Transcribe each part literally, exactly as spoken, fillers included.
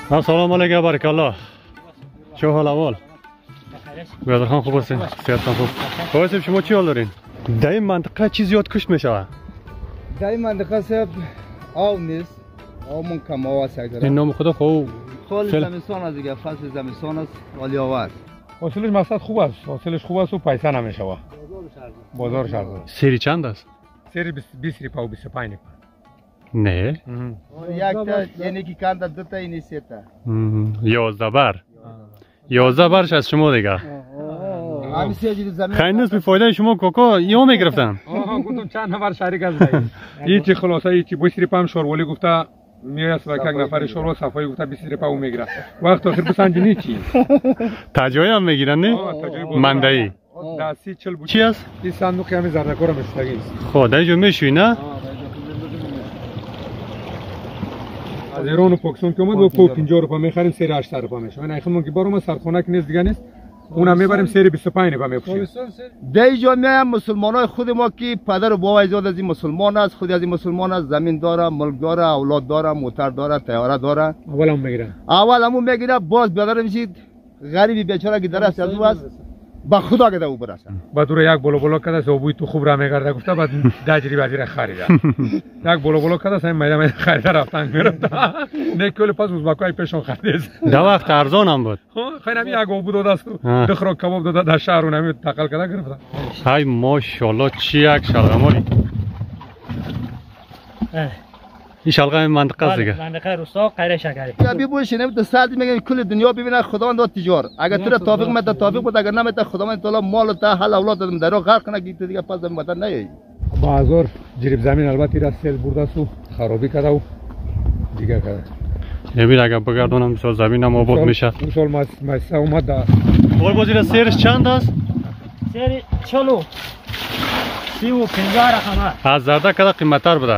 السلام علیکم بارک الله. چه حال احوال؟ برادر خان خوب هستین؟ صحت خوب. خب شما چی حال دارین؟ در این منطقه چی زیاد کشت میشه؟ در این منطقه صاحب آب نیست. آبمون کم آب است. این نام خدا خوب. سال زمستان است دیگه، فصل زمستان است ولی آور. حاصلش مقصد خوب است. حاصلش خوب است و پیسه نمیشه. بازار شرط. سری چند است؟ سری بیست ریپا و بیست و پنج ریپا. نه. یک تا یعنی که کاندا دو تا اینی سه تا. یازده بر. یازده برش از شما دیگه. همین سه جور زمین. خیلی نیست به فایده شما کوکا یا میگرفتن. آها گفتم چند نفر شریک است. این چی خلاصه این چی بیست ریپا هم شوروالی گفته میاد و یک نفر شوروا صفایی گفته بیست ریپا او میگیره. وقت آخر بسنجینی چی؟ تجایی هم میگیرن نه؟ مندهی. دستی چل بود. چی است؟ این صندوق همین زردکور هم استگی است. خب در اینجا میشوی نه؟ از ایران و پاکستان که اومد با پو پنجاه روپا میخریم سری هشتصد روپا میشه. من اخیل که بارم سرخونه که نیست دیگه نیست. اونم میبریم سری بیست و پنج روپا میفروشیم. در اینجا میایم مسلمانای خود ما که پدر و بابا زیاد از این مسلمان است، خود از این مسلمان است، زمین داره، ملک داره، اولاد داره، موتر داره، طیاره داره. اول هم میگیرن. اول همون میگیره باز بیادر میشید غریبی بیچاره که درست از او است. با خدا که او برسه. بعد رو یک بلو بلو کرده سو بوی تو خوب را میگرده گفته بعد دجری وزیر خریده. یک بلو بلو کرده سیم میدم میدم خریده رفتن میرفت. نکول پس uzbakای پیشون خرید. در وقت ارزان هم بود. خیلی هم یک آب داده است. دخرا کباب داده در شهر اونم تقل کرده گرفته. های ماشاءالله چی یک شلغمانی. این شلغم منطقه است دیگه. منطقه روستا قیره شکری. یا بی بوشینه تو ساعت میگن کل دنیا ببینه خداوند داد تجار. اگر تو توفیق مت توفیق بود اگر نمیت خداوند تعالی مال تا حال اولاد دادم درو غرق کنه که تو دیگه پس دم وطن نیایی. بازار جریب زمین البته را سیل برده سو خرابی کرده و دیگه کرده. نمیره اگر بگردونم سال زمینم آباد میشه. اون سال مایسته اومد در. اول بازی سیرش چند است؟ سیر چلو. سی و پنجاه رقمه. از زرده کده قیمتر بوده.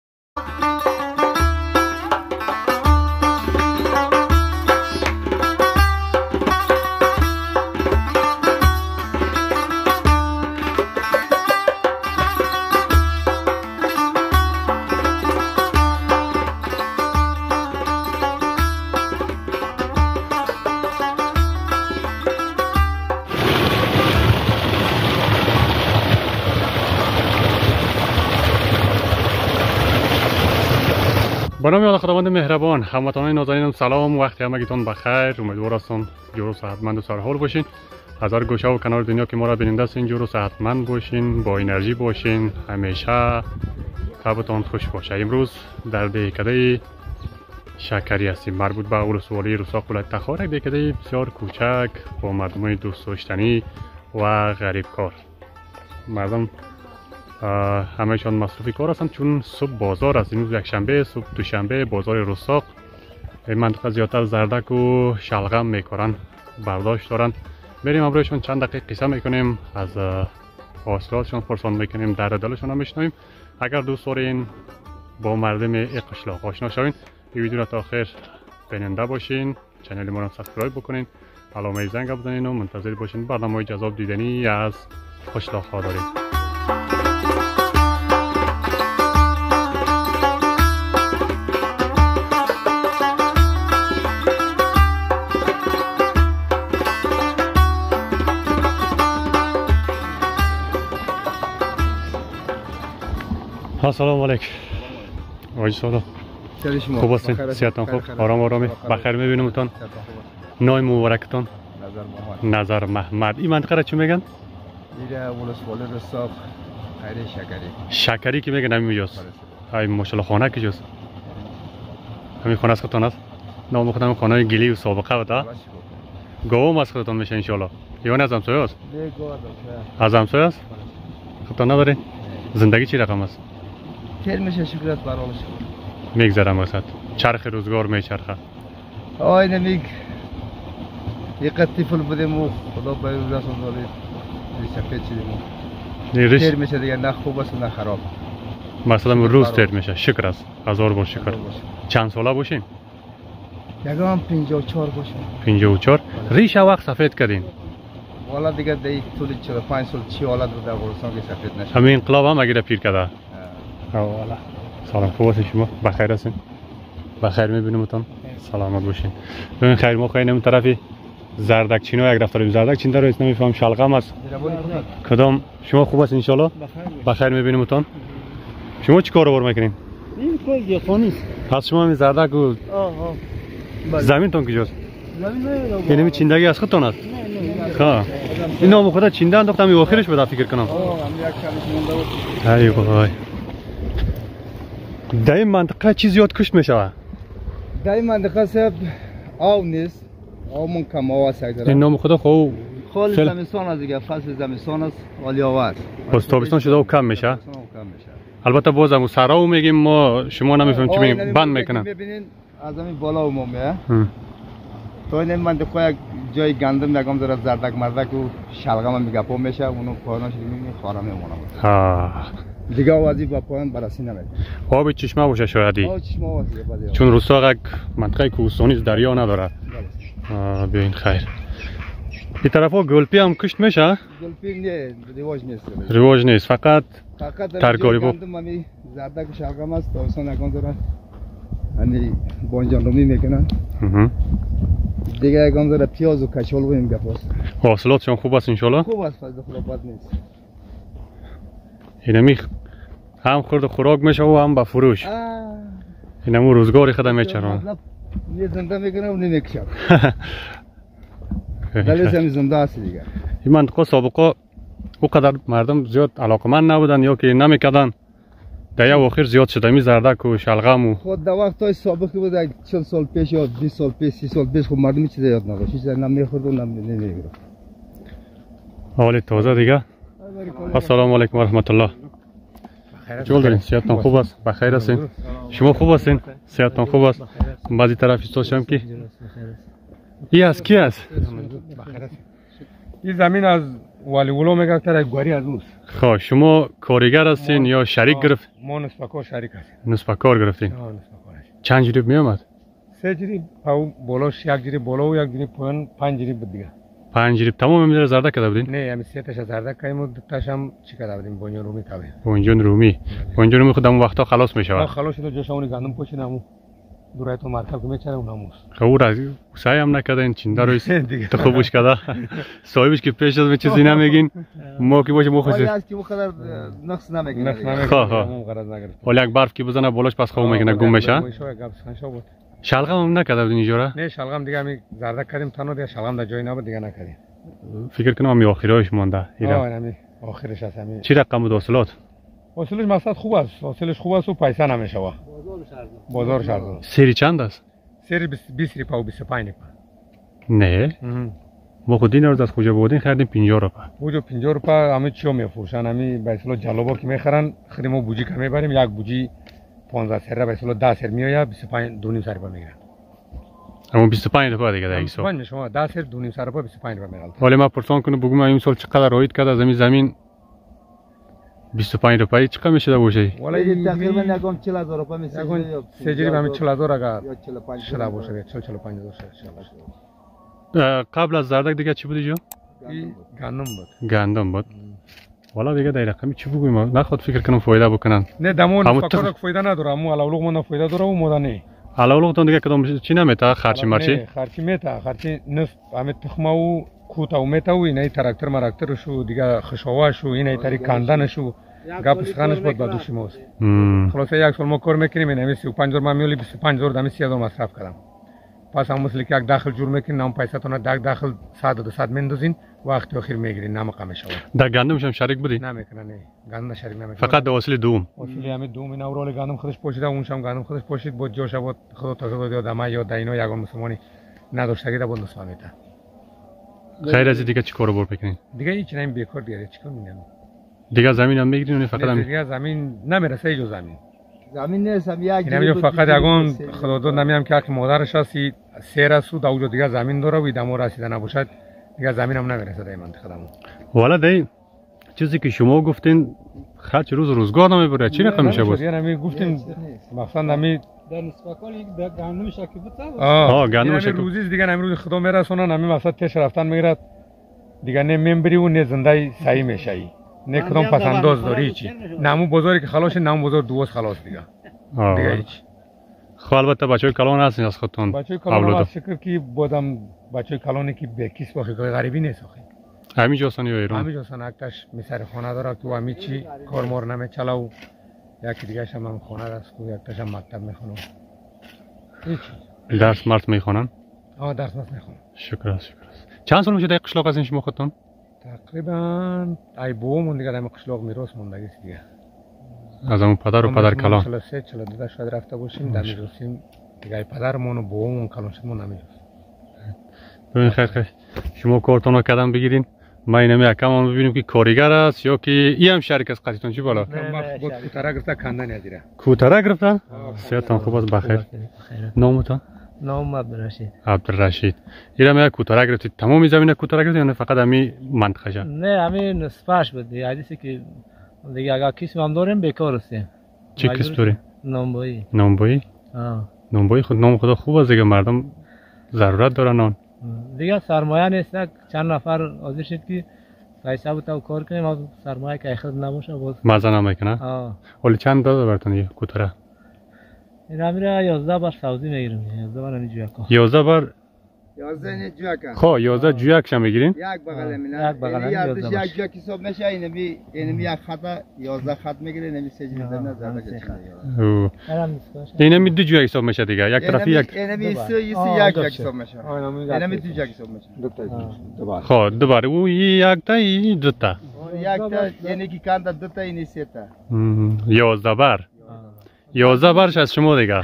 با نام خداوند مهربان، هموطنان نازنینم سلام، وقت همگیتون بخیر. امیدوار هستم جور و صحتمند و سرحال باشین. از هر گوشه و کنار دنیا که ما را بیننده هستین جور و صحتمند باشین، با انرژی باشین، همیشه طبعتان خوش باشه. امروز در دهکده شکری هستیم، مربوط به ولسوالی روساق ولایت تخار. یک دهکده بسیار کوچک با مردم دوست داشتنی و غریب کار. مردم همهشان مصروفی کار هستند چون صبح بازار است. امروز یک شنبه، صبح دوشنبه بازار روساق. این منطقه زیادتر زردک و شلغم میکارن، برداشت دارن. بریم امروزشون چند دقیقه قصه میکنیم، از حاصلاتشون پرسان میکنیم، در دلشون هم میشنویم. اگر دوست دارین با مردم این قشلاق آشنا شوین، این ویدیو را تا آخر بیننده باشین، کانال ما را سابسکرایب بکنین، علامه زنگ بزنین و منتظر باشین برنامه‌های جذاب دیدنی از قشلاق ها داریم. السلام علیکم. آقای سادا. خوب هستین؟ صحتتان خوب؟ آرام آرامی؟ بخیر میبینمتون. نام مبارکتون؟ نظر محمد. نظر محمد. این منطقه را چی میگن؟ میره ولسوالی روساق قیره شکری. شکری که میگن همین میجاست. های ماشاءالله خانه کجاست؟ همین خانه از خودتان است؟ نام خودم خانه گلی و سابقه بوده. گاوم از خودتان میشه ان شاء الله. یا نه از همسایه است؟ نه گاو از همسایه است؟ خودتان ندارین؟ زندگی چی رقم است؟ خیر میشه شکرت برالش. میگذرم واسط. چرخ روزگار میچرخه. آی نمیگ. یک طفل بودیم و خدا باید روز اصلا دارید. سفید شدیم. خیر میشه دیگه، نه خوب است نه خراب. مثلا روز تیر میشه. شکر است. هزار بار شکر. چند ساله باشین؟ یکم پنجاه و چهار باشیم. پنجاه و چهار. ریش وقت سفید کردین؟ والا دیگه دی طول چهل و پنج سال چی حالت رو در افغانستان که سفید نشد. همین انقلاب هم اگه پیر کرده. والا. سلام خوب هستین شما؟ بخیر هستین؟ بخیر میبینیمتون. سلامت باشین. ببین خیر ما خیلی اون طرفی زردک چینو یک رفتاریم زردک چین در اسم میفهم شلغم است. کدام شما خوب است ان شاء الله؟ بخیر میبینیم اتون. شما چی کارو بر میکنین؟ این کار یخانی است. پس شما می زردک و آه آه. زمین تون کجاست؟ زمین نه. یعنی می چیندگی از خودتون است؟ خا. این نام خدا چینده انداختم می آخرش بده فکر کنم. ای وای. در این منطقه چی زیاد کشت میشه؟ در این منطقه صاحب آب نیست. آب من کم آب است. این نام خدا خو خال زمستان است دیگه، فصل زمستان است ولی آور. پس تابستان شده و کم میشه. البته بازم سراو میگیم ما شما نمیفهمیم چی میگیم بند میکنن. ببینین از همین بالا اومم میه. تو این منطقه یک جای گندم نگم زرا زردک مردک و شلغم میگه پا میشه اونو پایانش میبینی خارا میمونه. ها. دیگه آوازی با پایان بررسی نمیکنه. آب چشمه باشه شایدی. آب چشمه باشه. چون روستا یک منطقه کوهستانی دریا نداره. آه بیاین خیر. این طرفا گلپی هم کشت میشه؟ گلپی نه رواج نیست. رواج نیست فقط فقط ترکاری بود. گندم زردک شلغم است تاوسان نکن دارن. یعنی بانجان رو میکنن. دیگه یکم داره پیاز و کچال و این گپاست. حاصلاتشون خوب است ان شاء الله؟ خوب است فضل خدا بد نیست. اینمی هم خورد خوراک میشه و هم به فروش. اینم روزگاری خدمت میچرن. یه زنده میکنه و نمیکشه. دلیل هم زنده است دیگه. این منطقه سابقا او قدر مردم زیاد علاقمند نبودن یا که نمیکردن. در یا آخر زیاد شده می زردک و شلغم و خود در وقت های سابقی بود چند سال پیش یا بیست سال پیش سی سال پیش خب مردمی چیزا یاد نداشت چیزا نمیخورد و نمیگرفت. حال تازه دیگه. السلام علیکم و رحمت الله. چطور دارین؟ صحتتون خوب است؟ بخیر هستین؟ شما خوب هستین؟ صحتتون خوب است؟ بعضی طرف استاشم کی؟ این از کی است؟ این زمین از ولی ولو میگه که گواری از اوست. خب شما کارگر هستین یا شریک گرفت؟ ما نسبت شریک هستیم. نسبت کار گرفتین؟ آه نسبت کار. چند جریب می آمد؟ سه جریب پاو بالاش یک جریب بالا و یک جریب پایین پنج جریب بود دیگه. پنج جریب تمام میذاره زردک کرده بودین؟ نه همین سه تاش زردک کردیم و دو تاش هم چی کرده بودیم بونجان رومی کردیم. بونجان رومی. بونجان رومی خودمون وقتا خلاص میشه. آه خلاص شد جاشونی گندم پوشیدم. دورای تو مرکب که میچره اونموس. خب راز سعی هم نکردین چینده رویس تو خوبش کرده. صاحبش که پیش از چیزی نمیگین ما کی باشه مخصوص. ولی از کی بخدر نقص نمیگین. نقص نمیگین. خب ولی یک برف کی بزنه بالاش پس خوب میکنه گم میشه. شلغم هم نکرده بودین اینجوره؟ نه شلغم دیگه می زردک کردیم تنها دیگه شلغم در جای نبود دیگه نکردیم. فکر کنم می آخرایش مونده. آه نمی آخرش است همین. چی رقم بود حاصلات؟ حاصلش مثلا خوب است. حاصلش خوب است و پیسه نمیشه وا. بازار شهر. سری چند است؟ سری بیست ریپا و بیست و پنج ریپا. نه. ما خود این از کجا بودین خریدیم پنجاه روپا. بوجو پنجاه روپا همه چیو میفروشن همه به اصطلاح جلابا که میخرن خریم ما بوجی کمی بریم یک بوجی پانزده سر به اصطلاح ده سر میآید بیست و پنج دو نیم سر روپا میگیرن. اما بیست و پنج روپا دیگه در حساب. پنج شما ده سر دو نیم سر روپا بیست و پنج روپا میگیرن. ولی ما پرسان کنم بگم این سال چقدر روید کرد از زمین زمین بیست و پنج روپایی چقدر میشه باشه؟ ولی تقریبا یکم چهل هزار روپا میشه. سه جریب همین چهل هزار اگر شده باشه چهل چهل و پنج هزار شده. قبل از زردک دیگه چی بود اینجا؟ گندم بود. گندم بود. والا دیگه در رقمی چی بگویم نخواد فکر کنم فایده بکنن. نه دمون فکر فایده نداره اما علاوه من فایده داره و مودا نه. علاوه تون دیگه کدام چی نمیتا خرچی مرچی؟ خرچی میتا خرچی نصف همه تخمه و کوتا و میتا و اینای تراکتور مراکتور شو دیگه خشاوا شو اینای تری کاندن شو گپ سخنش بود با دوشی موست. خلاص یک سال ما کار میکنیم این سی و پنج هزار معمولی بیست و پنج هزار دمی سی هزار مصرف کردم. پس هم مثل که یک داخل جور میکنین نام پیسه تون داخل داخل صد دو صد میندازین وقتی آخر میگیرین نام قمش شود. در گندمش هم شریک بودی؟ نمیکنه نه گندم شریک نمیکنه. فقط در وسیله دوم. وسیله همین دوم اینا اورال گندم خودش پوشیده اونش هم گندم خودش پوشید بود جوش بود خدا تازه داد دما یا دینا یگان مسلمانی نداشته که بود نسوامیتا. خیر از دیگه چی کارو بر بکنین؟ دیگه هیچ نمی بیکار دیگه چیکار میکنم؟ دیگه زمین هم میگیرین اون فقط هم دیگه زمین نمیرسه ایجو زمین. زمین نیست هم یک جریب فقط یگان خدا داد نمیام که مادرش هستی سیر سود اوجو دیگه زمین داره و دمو رسیده نباشد دیگه زمین هم نمیرسه در منطقه دمو. والا دی چیزی که شما گفتین خرج روز روزگار نمیبره چی رقم میشه بود؟ یعنی گفتین مثلا نمی در نسبت کل یک گندم شکی بود. آه گندم شکی. روزی دیگه نمیروز خدا میرسونه نمی مثلا تش رفتن میگیرد دیگه نه ممبری و نه زنده صحیح میشه نه کدام پس انداز داری چی نمو بازاری که خلاص نمو بازار دوست خلاص دیگه دیگه هیچ خب البته بچهای کلان هستین از خودتون. بچهای کلان از شکر که بودم بچهای کلانی که به کس واقعی غریبی نیست آخه. همین جاستان یا ایران؟ همین جاستان اکتش میسر خانه داره که همین چی کار مار نمیچله و یکی دیگه هم هم خانه است و یکتش هم مکتب میخونه. هیچ. درس مرد میخونن؟ آه درس مرد میخونن. شکر است شکر است. چند سال میشه در قشلاق هستین شما خودتون؟ تقریبا ای بومون دیگه در قشلاق میراث موندگی است دیگه. از همون پدر و پدر کلان. چهل و سه چهل و دو شاید رفته باشیم در میراثیم دیگه ای پدرمون و بومون کلان شدمون نمیراث. ببین خیر خیر شما کارتون رو کدام بگیرین ما اینم یکم هم ببینیم که کارگر است یا که ای هم شریک است قضیتون چی بالا؟ نه بود کوتره گرفته کندن ندیره. کوتره گرفته؟ صحتتان خوب است بخیر. نامتان؟ نام عبدالرشید. عبدالرشید. اینم یک کوتره گرفتید تمام زمین کوتره گرفتید یا فقط همین منطقه؟ نه همین نصفش بود دیگه حدیثی که دیگه اگر کسی هم داریم بیکار هستیم. چی کس داری؟ نانبایی. نانبایی؟ آه. نانبایی خود نام خدا خوب است دیگه مردم ضرورت دارن نان. دیگه سرمایه نیست چند نفر حاضر شد که پیسه بتاو کار کنیم از سرمایه که اخراج نباشه باز مزه نمیکنه؟ آه. ولی چند داده براتون یه کوتره؟ این میره یازده بار سعودی میگیریم یازده بار همین جویک یازده بار یازده نه جویک خب یازده جویک شم میگیرین؟ یک بغل مینا یک بغل یازده یک جویک حساب میشه این می این یک خط یازده خط میگیره نمی سجل زنده زده او این می دو جویک حساب میشه دیگه یک طرفی یک این می سه یک یک حساب میشه این می دو جویک حساب میشه دو تا خب دو بار او یک تا این دو تا یک تا یعنی کی کاندا دو تا این سه تا یازده بار یازده بارش از شما دیگه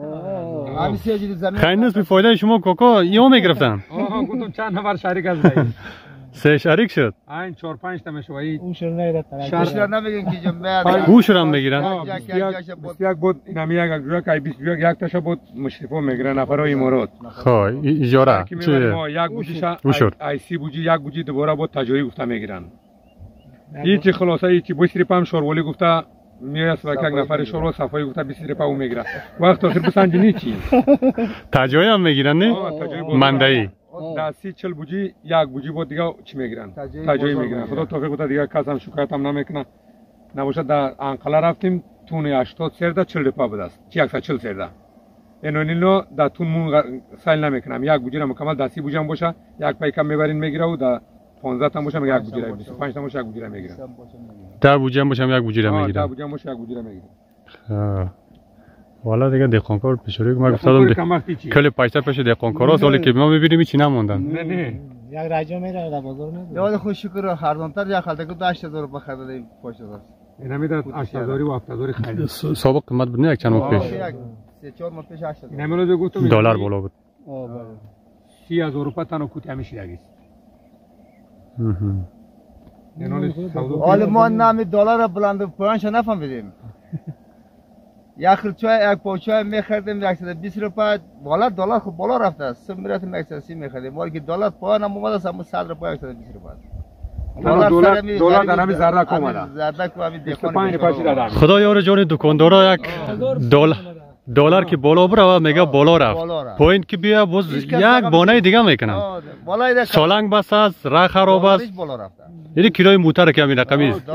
همین سجل زمین خیلی نیست به فایده شما کوکو یو میگرفتن آها گفتم چند نفر شریک از دهید سه شریک شد این چهار پنج تا میشه ولی اون شروع نیرد شرش نمیگن که جمعه او شرم میگیرن بیست یک بود نمی یک جویا که بیست یک یک تاشا بود مشرفو میگیرن نفرای امارات خب اجاره چه یک بوجیشا ای سی بوجی یک بوجی دوباره بود تجاری گفته میگیرن هیچ خلاصه هیچ بیست رپم شورولی گفته میاس و یک نفر شورو صفایی گفته بیست رپا او میگیره وقت آخر بسنجینی چی تجاری هم میگیرن نه مندهی دستی چل بوجی یک بوجی بود دیگه چی میگیرن تجاری میگیرن خدا توفیق بده دیگه کس هم شکایت هم نمیکنه نباشه در انقله رفتیم تون هشتاد سرده چل رپا بود است چی صد و چهل سرده اینو اینو در تون مون سیل نمیکنم یک بوجی را مکمل دستی بوجی هم باشه یک پیکم میبرین میگیره و در پانزده تا باشه یک بوجی را بیست و پنج تا باشه یک بوجی را میگیره ده بوجی هم باشه یک بوجی را میگیره ده بوجی هم باشه یک بوجی را میگیره والا دیگه دهقانکار پیشوری ما گفتم کلی پیسه پیش دهقانکارا سالی که ما میبینیم چی نموندن نه نه یک راجع میره در بازار نه یاد خوش شکر هردانتر یا خالده که هشت هزار روپیه خریدیم پشت دست اینا میداد هشت هزار و هفت هزار خرید سابق قیمت بود نه یک چند ماه پیش سه چهار ماه پیش هشت هزار اینا میلاد گفتم دلار بالا بود سی هزار روپیه تنها کوتی همیشه یگیست حالا ما نام دلار بلند پایانش نفهمیدیم یک خرچای یک پاچای میخردیم صد و بیست روپیه بالا دلار خب بالا رفته است سم میرفتیم صد و سی میخردیم ولی که دلار پایان هم اومده است اما صد روپیه صد و بیست روپیه دلار دلار در همین ذره کم اومده ذره کم همین دهقان خدا یار جان دکاندارا یک دلار دلار که بالا بره میگه بالا رفت پوینت که بیا باز یک بانه دیگه میکنن سالنگ بس است راه خراب است یعنی کرای موتر که همین رقمی است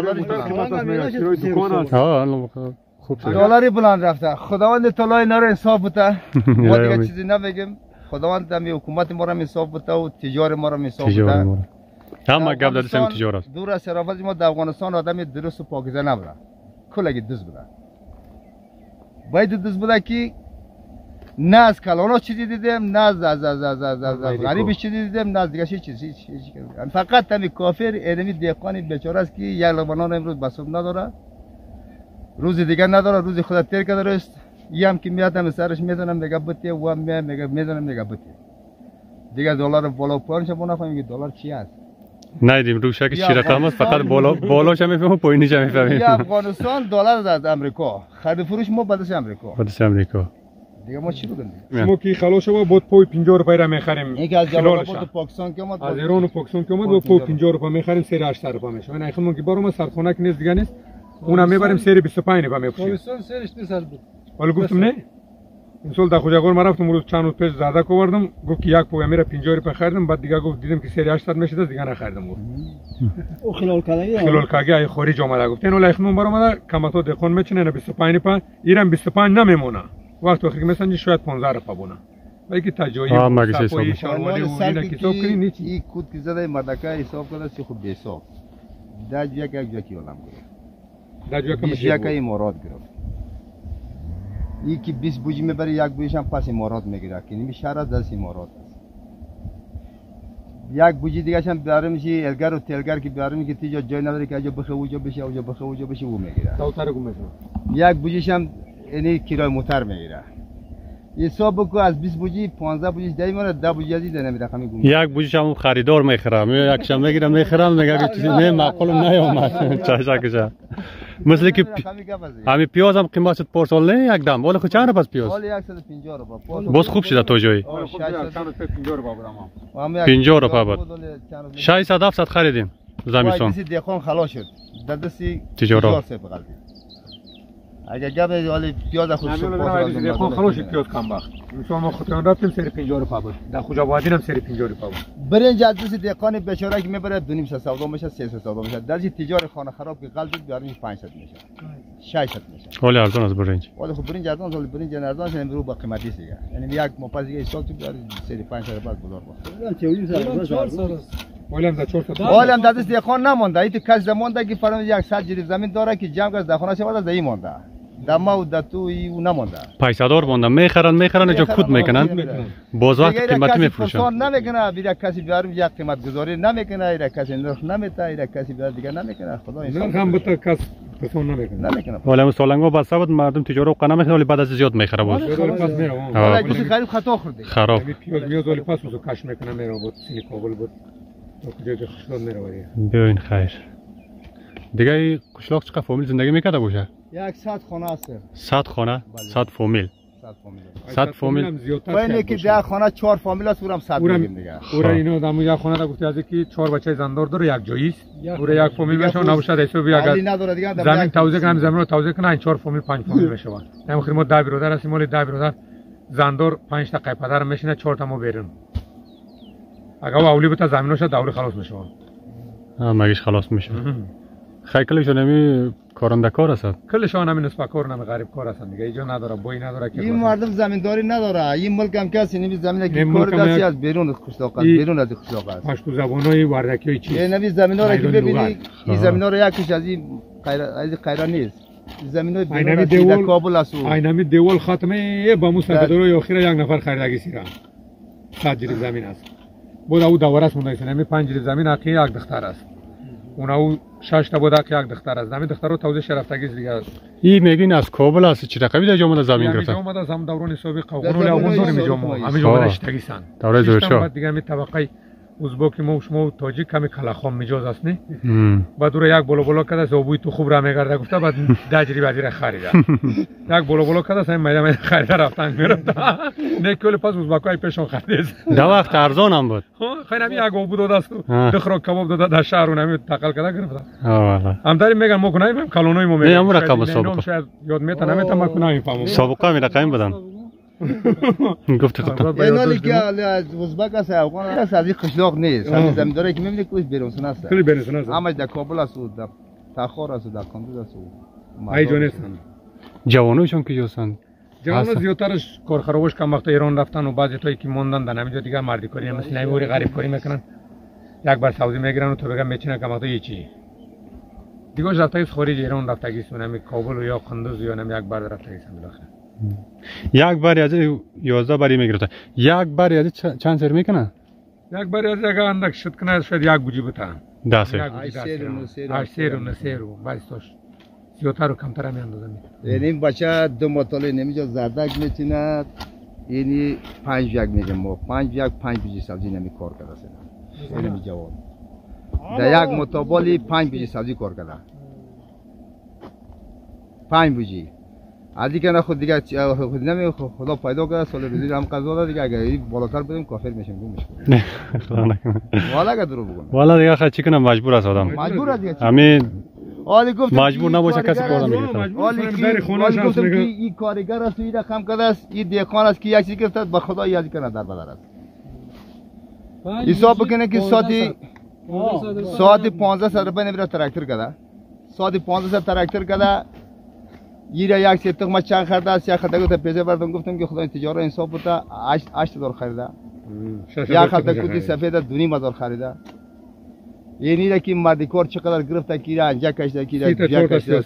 دلاری بلند رفته خداوند تعالی اینا رو انصاف بده ما دیگه چیزی نمیگیم خداوند می حکومت ما رو انصاف بده و تجار ما رو انصاف بده همه گپ دادی سم تجارت دور از شرافت ما در افغانستان آدم درست و پاکیزه نبوده کلگی دز بوده باید دز بوده که نه از کلانا چیزی دیدم نه از از از از از از غریبی چیزی دیدم نه از دیگه چیزی فقط همین کافر ادمی دهقانی بیچاره است که یک لبنان امروز بسوب نداره روز دیگه نداره روز خدا تیر کرده است یام که میادم سرش میزنم میگه بته و می میگه میزنم میگه بته دیگه دلار بالا پایینش ما نفهمیم که دلار چی است ندیدیم روشک چی رقم است فقط بالا بالاش هم میفهمیم پایینش هم میفهمیم افغانستان دلار از امریکا خرید فروش ما بعدش امریکا بعدش امریکا دیگه ما چی بگیم ما کی خلاص ما بود پای پنجاه روپیه را میخریم یک از جواب پاکستان که اومد از ایران و پاکستان که اومد با پای پنجاه روپیه میخریم سر هشتصد روپیه میشه من اخیر که بارم سرخونه که نیست دیگه نیست اونم میبریم سر بیست و پنج روپیه میفروشیم پاکستان سرش نیست بود ولی گفتم نه امسال در خوجاگور ما رفتم روز چند روز پیش زاده کوردم گفت که یک پویا میره پنجاه روپیه خریدم بعد دیگه گفت دیدم که سر هشتصد میشه دیگه نخریدم او خلال کاگی خلال کاگی ای خارج اومده گفت اینو لایخمون برام اومده کماتو دکون میچینه بیست و پنج روپیه ایران بیست و پنج نمیمونه وقت وقتی مثلا شاید پانزده روپا بونه ولی که تجایی آه مگه حساب صفایی شاروانی و اینا که حساب کنی نیچی این کود که زده مردکه حساب کنه سی خوب بیساب دج یک یک جا کی علم گرفت دج یک بیش یک امارات گرفت این که بیست بوجی میبره یک بوجیش هم پس امارات میگیره که نمی شهر از دست امارات یک بوجی دیگه هم بیاره میشه الگر و تلگر که بیاره میگه تیجا جای نداره که اجا بخه اوجا بشه اوجا بخه اوجا بشه او میگیره تاوتر گم یک بوجیش هم یعنی کرای موتر میگیره حساب بکو از بیست بوجی پانزده بوجی دایی مونه ده بوجی از این نمی رقمی گم یک بوجیش هم خریدار میخرم یکشم میگیرم میخرم میگه که چیزی نه معقول نیامد چاشا مثل که همین پیاز هم قیمت پارسال نه یک دم ولی خود چند پس پیاز ولی صد و پنجاه روپا باز خوب شده تو جایی پنجاه روپا بود ششصد هفتصد خریدیم زمستون دستی دهقان خلاص شد در دستی تجارت اگه گپ ولی پیاز خود سوپ دهقان خلاص شد پیاز کم وقت مثلا ما خودمون رفتیم سر پنجاه روپا بود در خوجابادی هم سر پنجاه روپا بود برنج از دستی دهقان بیچاره که میبره دو نیم سودا میشه سه سودا میشه در تجار خانه خراب که قلب بیاریم پنجصد میشه ششصد میشه ولی ارزان از برنج ولی خب برنج ارزان ولی برنج ارزان شده رو با قیمتی دیگه یعنی یک مپاس دیگه حساب تو بیاری سه پنجصد روپا بازار باشه ولی هم در چهار صد ولی هم در دست دهقان نمونده این تو کس زمانده که فرض صد جریب زمین داره که جمع از دهخانه شود از این مونده در ما و در تو او نمونده پیسه‌دار مونده میخرن میخرن اینجا کود میکنن باز وقت قیمتی میفروشن نمیکنه بیره کسی بیارم یک قیمت گذاری نمیکنه ایره کسی نرخ نمیته ایره کسی بیار دیگه نمیکنه خدا این هم بتا کس پسون نمیکنه نمیکنه ولی هم سالنگا بسته بود مردم تجارت قنا میکنه ولی بعد از زیاد میخره بود پس میره ولی کسی خرید خطا خورده خراب پیاز میاد ولی پس واسه کش میکنه میره بود سینی کابل بود تو کجا خشلون میره ولی ببین خیر دیگه قشلاق چقدر فامیل زندگی میکرده باشه صد خانه است صد خانه صد فامیل صد فامیل صد فامیل باید که ده خانه چهار فامیل است اونم صد میگیم دیگه اورا اینو دمو یک خانه را گفتی از کی چهار بچه زندار داره یک جایی است اورا یک فامیل بشه نباشه حساب اگر زمین توزیع کنم زمین رو توزیع کنه این چهار فامیل پنج فامیل میشه وقت نمیخوام خیر ما ده برادر هستیم ولی ده برادر زندار پنج تا قیپدر میشینه چهار تا ما بیرون اگر اولی بتا زمیناش دوره خلاص میشه ها مگیش خلاص میشه خیلی کلشون همی کارنده کار هستند کلشون همی نسبت کار نمی غریب کار هستند دیگه اینجا نداره بوی نداره که این مردم زمینداری نداره این ملک هم کسی نمی زمینه که کار دستی از بیرون قشلاق است بیرون از قشلاق است پشتو زبانای وردکی چیز این نمی زمینا را که ببینی این زمینا را یکیش از این از قیرا نیست زمینای بیرون از کابل است اینمی دیوال ختمه با مستقدرای اخیر یک نفر خریدگی سیرا صد جریب زمین است بود او دوره است مونده است نمی پنج جریب زمین اخی یک دختر است اون او شش تا بود که یک دختر است زمین دختر رو توزیع شرفتگی دیگه است این میگین از کابل است چی رقمی در جامعه زمین گرفته جامعه از هم دوران سابق قوقون ولی اون دور می جامعه همه جامعه اشتگی سن دوره زورشاه دیگه می طبقه ازبک ما و شما تاجیک کمی کلاخام میجاز است نه بعد دور یک بالا بالا کرده زوبوی تو خوب را میگرده گفته بعد دجری بعدی خریده یک بالا بالا کرده سیم میدم میدم خریده رفتن میرفت نه کل پس ازبکای پیشون خرید در وقت ارزان هم بود خیلی نمی یک آبو داده است دخرا کباب داده در شهر و نمی تقل کرده گرفته آه هم داری میگن ما کنیم کلونای ما میگن نه هم رقم سابقه شاید یاد میته نمیته ما کنیم فهمم سابقه می رقم بدن گفت خطا این حالی که از ازبک است افغان است از این قشلاق نیست از زمینداری که میبینی کوش بیرونسون است خیلی بیرونسون است همش در کابل است و در تخار است و در کندوز است ای جونستان جوانوشون که جوسن جوانو زیاترش کار خرابش کم وقت ایران رفتن و بعضی تایی که موندن در نمیجا دیگه مردی کاری مثل نمیوری غریب کاری میکنن یک بار سعودی میگیرن و تو بگم میچینه کم وقت یچی دیگه رفتگی خارج ایران رفتگی است نمی کابل و یا کندوز یا نمی یک بار رفتگی است بالاخره یک باری از یازده باری میگرفت یک باری از چند سر میکنه یک باری از اگه اندک شد کنه شاید یک بوجی بتا ده سر هشت سر و نه سر و بایستاش زیادتر و کمتر هم اندازه میده یعنی این بچه دو مطالعه نمیجا زردک میتیند یعنی پنج یک میگه ما پنج یک پنج بوجی سبزی نمی کار کرده سیده نمی جواب در یک مطابالی پنج بوجی سبزی کار کرده پنج بوجی از دیگه نه خود دیگه خود نمی خدا پیدا کرده سال روزی هم قضا داد دیگه اگه بالاتر بدیم کافر میشیم گم میشیم خدا نکنه والا اگه درو بگم والا دیگه خیلی چی کنم مجبور است آدم مجبور است دیگه همین آلی گفت مجبور نباشه کسی کار نمیگیره آلی که خونه‌اش هست میگه این کارگر است این رقم کرده است این دهقان است که یک چیزی گرفته به خدا یاد کنه در بدر است حساب بکنه که ساعتی ساعتی پانزده صد روپیه نمیره تراکتور کرده ساعتی پانزده صد تراکتور کرده گیره یک سه تخم چند خرده است، یک خرده گفت پیسه بردم گفتم که خدا تجارت انصاف بوده هشت هزار خریده. یک خرده کوتی سفید دو نیم هزار خریده. یعنی را که مردی کار چقدر گرفته کیره انجا کشیده کیره جا کشیده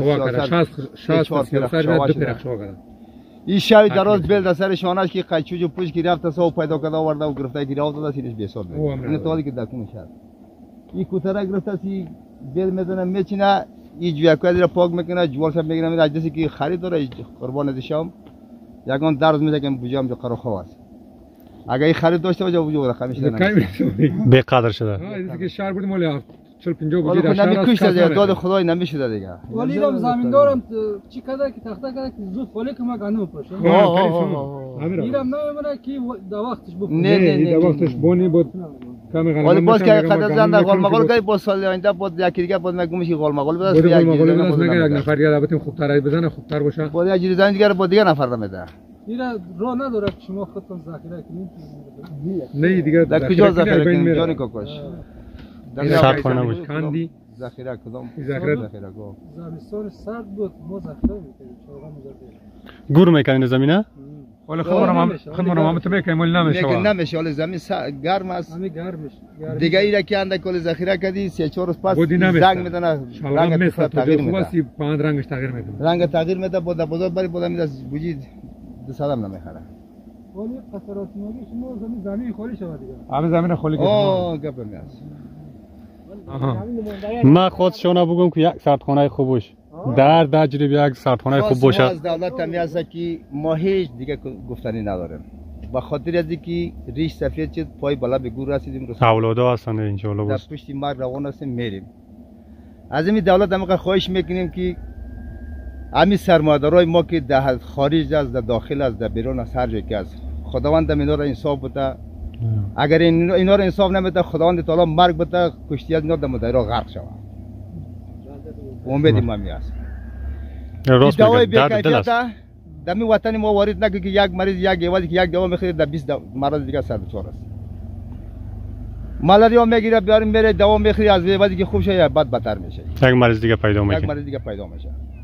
سیاست این شب دراز بیل در سر شانش که قیچوج و پوش که رفت سو پیدا کرده آورده و گرفته که رفت داده سینش بیسار بیل این طوری که دکون شد این کوتره گرفته سی بیل میدونه میچینه این جویکوی را پاک میکنه جوال شب میگیره میره اجلسی که خرید داره قربان دیشام یکان درز میده که بجام جو قرار خواست اگه این خرید داشته باشه وجود را خمیش نمیشه به قدر شده این که شهر بود مال چل پنجاه بودی در شهر است کار داد خدای نمیشه دیگه ولی رم زمین دارم چی کده که تخته کده که زود خالی که ما گندم پاشه میرم نمیمونه که در وقتش بکنه نه نه نه در وقتش بونی بود ولی باز که قدر زنده غالمغال که باز سال آینده بود یکی دیگه بود میگم که غالمغال بده بود غالمغال بده مگه یک نفر دیگه البته خوب تر بزنه خوب تر باشه بود یه جوری زن دیگه بود دیگه نفر میده اینا راه نداره که شما خودتون ذخیره کنید نه دیگه در کجا ذخیره کنید جان کوکش در شرط کنه بود کاندی ذخیره کدام ذخیره ذخیره کو زمستان سرد بود ما ذخیره میکنیم چراغ میذاریم گور میکنین زمینه ولی خبرم خبرم هم تو میگم ولی نمیشه لیکن نمیشه ولی زمین گرم است همین گرم میشه دیگه اینا که اند کل ذخیره کردی سه چهار روز پس زنگ میدن رنگ تغییر میده خواستی پاند رنگش تغییر میده رنگ تغییر میده بود بازار بری بود میاد بوجی دو سالم نمیخره ولی قطرات مگه شما زمین زمین خالی شود دیگه همه زمین خالی کنه آه گپ میاد ما خود شونا بگم که یک سردخانه خوب باشه در تجربه یک سردخانه خوب باشه از دولت میاد که ما هیچ دیگه گفتنی نداریم با خاطر از اینکه ریش سفید شد پای بالا به گور رسیدیم اولادا هستن ان شاء الله در پشت مرگ روان هستیم میریم از این دولت هم خواهش میکنیم که همین سرمایه‌دارای ما که در خارج از در داخل از در بیرون از هر جایی که از خداوند اینا را انصاف بده اگر این اینا را انصاف نمیده خداوند تعالی مرگ بده کشتی از اینا در مدارا غرق شود امید ما میاست راست میگه درد دل است در می وطن ما وارد نگه که یک مریض یک ایوازی که یک دوا میخوره در بیست مرض دیگه سر دچار است مالاریا میگیره بیاریم میره دوا میخوره از ایوازی که خوب شه بعد بدتر میشه یک مریض دیگه پیدا میشه یک مریض دیگه پیدا میشه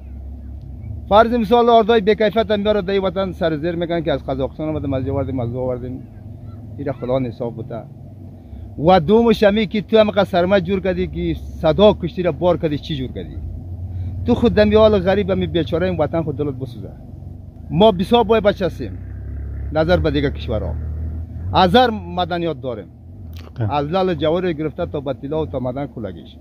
فرض مثال اردای بی کیفیت میاره در وطن سر زیر میکنن که از قزاقستان اومده مزه آوردیم مزه آوردیم اینا خدا حساب بوده و دوم شمی که تو هم سرمایه جور کردی که صدا کشتی را بار کردی چی جور کردی تو خود دمیال غریب هم بیچاره این وطن خود دلت بسوزه ما بسیار بای بچه هستیم نظر به دیگه کشورها هزار مدنیات داریم از لال جواری گرفته تا بطیلا و تا مدن کلگیش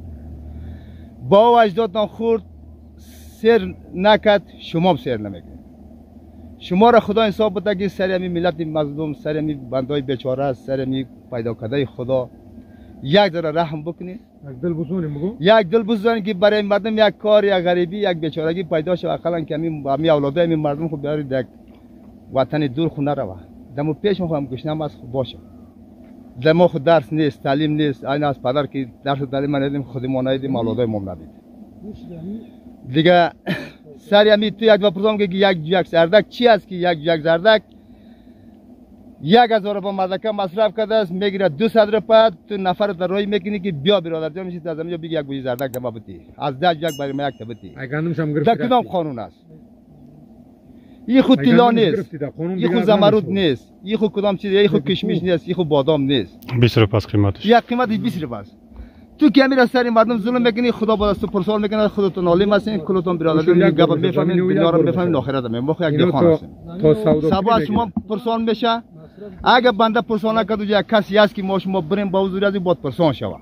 با اجدادتان خورد سیر نکد شما هم سیر نمیکنید شما را خدا حساب بده که سر همی ملت مظلوم سر همی بندای بیچاره سر همی پیدا کرده خدا یک ذره رحم بکنید یک دل بزنیم بگو یک دل بزنیم که برای مردم یک کار یک غریبی یک بیچارگی پیدا شه اقلا که همین همین اولاد همین مردم خود بیارید یک وطن دور خونه روه دمو پیش میخوام گشنم از خود باشه دمو خود درس نیست تعلیم نیست این از پدر که درس تعلیم ندیدیم خودمون ندیدیم اولادای ما ندید دیگه سر همین تو یک بپرسم که یک یک زردک چی است که یک یک زردک یک هزار با مدرکه مصرف کرده است میگیره دو صد روپیه تو نفر در روی میکنی که بیا برادر جان میشید از همینجا بگی یک بوجی زردک دما بتی از ده یک برای ما یک تبتی در کدام قانون است این خود طلا نیست این خود زمرد نیست این خود کدام چیز این خود کشمش نیست این خود بادام نیست بیست روپیه است قیمتش یک قیمتش بیست روپیه است تو که امیر سری مردم ظلم میکنی خدا با دست پرسال میکنه خودتون عالم هستین کلتون برادر گپ میفهمین دنیا رو میفهمین آخرت هم ما خو یک دهخان هستیم سبا شما پرسال میشه اگه بنده پرسال نکرد یا کسی است که ما شما بریم با حضور از بود پرسال شوا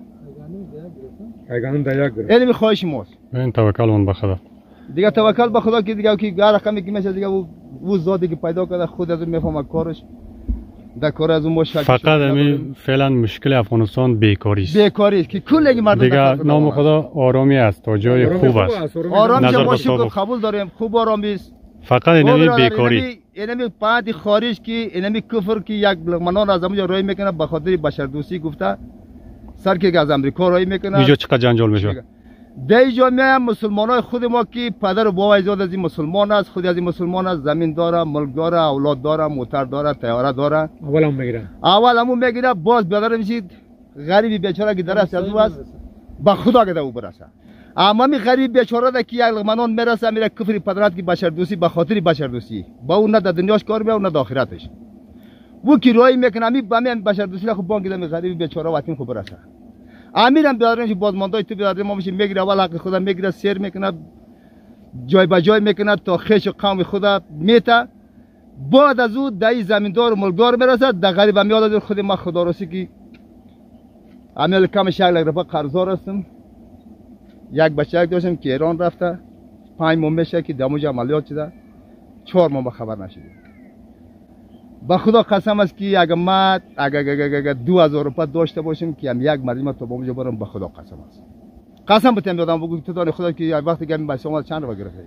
ایگانم دایاگ علم خواهش ماست این توکل اون به خدا دیگه توکل به خدا که دیگه کی رقمی که میشه دیگه او ذاتی که پیدا کرده خود از میفهمه کارش در کار از اون مشکل فقط همین فعلا مشکل افغانستان بیکاری است بیکاری است که کل مردم دیگه نام خدا آرامی است تا جای خوب است آرامی که ما شکر قبول داریم خوب آرامی است فقط اینمی بیکاری اینمی پاند خارج کی اینمی کفر کی یک لغمنان از اونجا رای میکنه به خاطر بشردوستی گفته سر که از امریکا رای میکنه اینجا چقدر جنجال میشه در جامعه مسلمانای خود ما که پدر و بابا ایجاد از این مسلمان است خود از این مسلمان است زمین داره ملک داره اولاد داره موتر داره طیاره داره اول هم میگیره اول همون میگیره باز بیادر میشید غریبی بیچاره که درست از او است با خدا که او برسه اما می غریب بیچاره ده که یک لقمه میرسه میره کفر پدرت کی بشر دوستی به خاطر بشر دوستی با اون نه در دنیاش کار میکنه نه در آخرتش و کی روی میکنه می با من بشر دوستی خو بانگ ده می غریب بیچاره وقتی خوب برسه امیرم بیارنش بازماندای تو بیارم ما میشه میگیره اول حق خدا میگیره سیر میکنه جای به جای میکنه تا خیش قوم خدا میته بعد از او دای زمیندار و ملکدار میرسه در غریب هم یاد خود ما خدا رسی که امیل کم شغل رفا قرضدار هستم یک بچه داشتم که ایران رفته پنج ماه میشه که دموج عملیات شده چهار ماه خبر نشده با خدا قسم است که اگر ما اگر دو هزار روپیه داشته باشیم که هم یک مردم تا با اونجا برم با خدا قسم است قسم بتم یادم بگو تو دانی خدا که وقتی که بچه اومد چند رو گرفته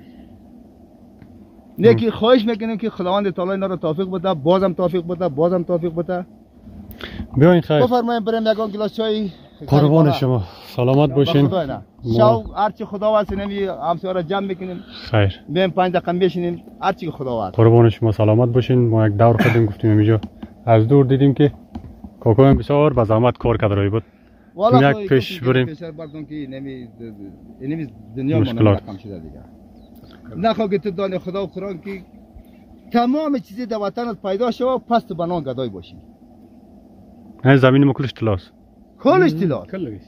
نیکی خواهش میکنیم که خداوند تعالی اینا رو توفیق بده بازم توفیق بده بازم توفیق بده بیاین خیر بفرمایید بریم یکان گلاس چای قربان شما سلامت باشین شاو هرچی خدا واسه نمی همسایه را جمع میکنیم خیر میایم پنج دقیقه بشینیم هرچی خدا واسه قربان شما سلامت باشین ما یک دور خودم گفتیم اینجا از دور دیدیم که کاکا هم بسیار با زحمت کار کرده بود والا یک پیش بریم پسر بردون که نمی نمی دنیا ما رقم شده دیگه نخواه که تو دانی خدا و قرآن که تمام چیزی در وطنت پیدا شو پس تو بنان گدای باشی این زمین ما کلش طلاست کلش طلا کلش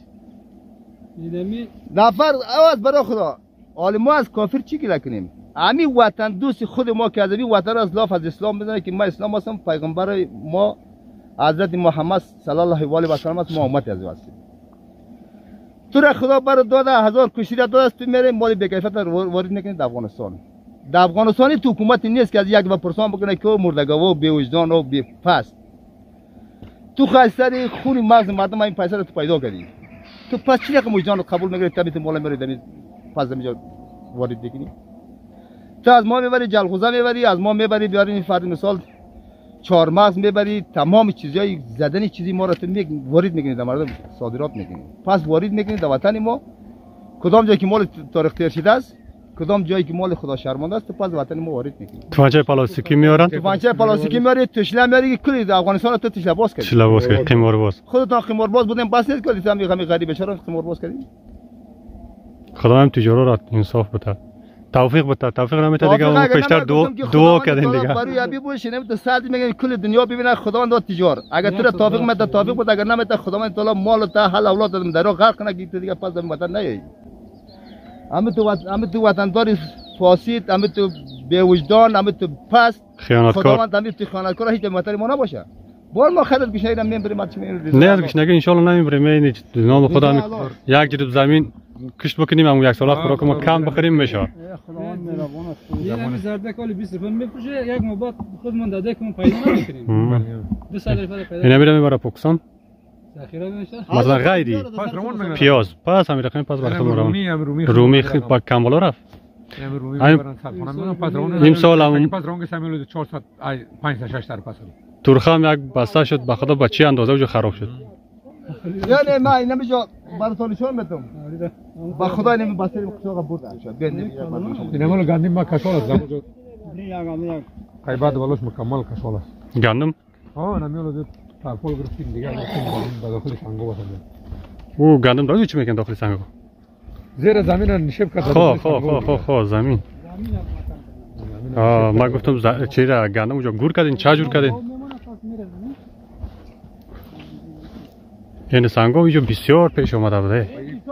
نفر آواز برای خدا حال ما از کافر چی گله کنیم امی وطن دوست خود ما که از این وطن از لاف از اسلام بزنه که ما اسلام هستم پیغمبر ما حضرت محمد صلی الله علیه و سلم است ما امت از او هستیم تو را خدا بر داده هزار کشتی را داده است تو میره مال بی‌کیفیت وارد میکنی در افغانستان در افغانستانی تو حکومت نیست که از یک و پرسان بکنه که مردگاو و بی‌وجدان و بی پس تو خاصری خون مغز مردم این پیسه رو تو پیدا کردی تو پس چی رقم وجدان رو قبول میگیری تبی تو مال میری دمی پس دمی وارد دیگه تو از ما میبری جلغوزه میبری از ما میبری بیاری این فرض مثال چهار مغز میبری تمام چیزای زدنی چیزی ما رو تو میگ وارد میکنی در مردم صادرات میکنی پس وارد میکنی در وطن ما کدام جایی که مال تاریخ تیر شده است کدام جایی که مال خدا شرمنده است تو پس وطن ما وارد میکنی توانچه پلاستیکی میارن توانچه پلاستیکی میاری تشله میاری کلی در افغانستان تو تشله باز کردی تشله باز کردی قمار باز خودت قمار باز بودیم بس نیست که تو همین غریب چرا قمار باز کردی خدا هم تجارت را انصاف بده توفیق بده توفیق نمیده دیگه اون پیشتر دو دعا کردین دیگه برای ابی باشه نمیته ساعت میگن کل دنیا ببینه خداوند تجار اگر تو توفیق میده توفیق بده اگر نمیده خداوند تعالی مال تا حال اولاد دادم درو غرق کنه که دیگه پس دم وطن نیای اما تو اما تو وطن داری فاسد اما تو بی وجدان اما تو پس خیانتکار خداوند اما تو خیانتکار هیچ وطن ما نباشه بار ما خرید گشنه نمی بریم ما چی نه از گشنگی ان شاء الله نمیبریم این نام خدا یک جرب زمین کشت بکنیم هم یک سال خوراک ما کم بخریم میشه خداوند مهربان است یه زرده کالی بیست روپیه میفروشه یک ماه بعد خودمون داده که ما پیدا نمیکنیم دو سال رفته پیدا اینا میره میبره پاکستان ذخیره میشه مثلا غیری پیاز پس همین رقم پس برای رومی رومی خیلی با کاملا رفت این سال هم پس رونگ سامیل چهارصد پنجصد ششصد پس ترخه هم یک بسته شد به خدا بچه اندازه وجو خراب شد یعنی ما اینا میجا براتون نشون میدم با خدا نمی بسته قصه برد شد بین اینا مال گندم ما کشال است زموجو قیبات ولوش مکمل کشال است گندم ها نمیولد پول گرفتیم دیگه با داخل سنگو بسازیم او گندم داره چی میکنه داخل سنگو زیر زمین نشیب کرد خو خو خو خو خو زمین آه ما گفتم چی را گندم اونجا گور کردین چه جور کردین این سنگو اینجا بسیار پیش آمده بوده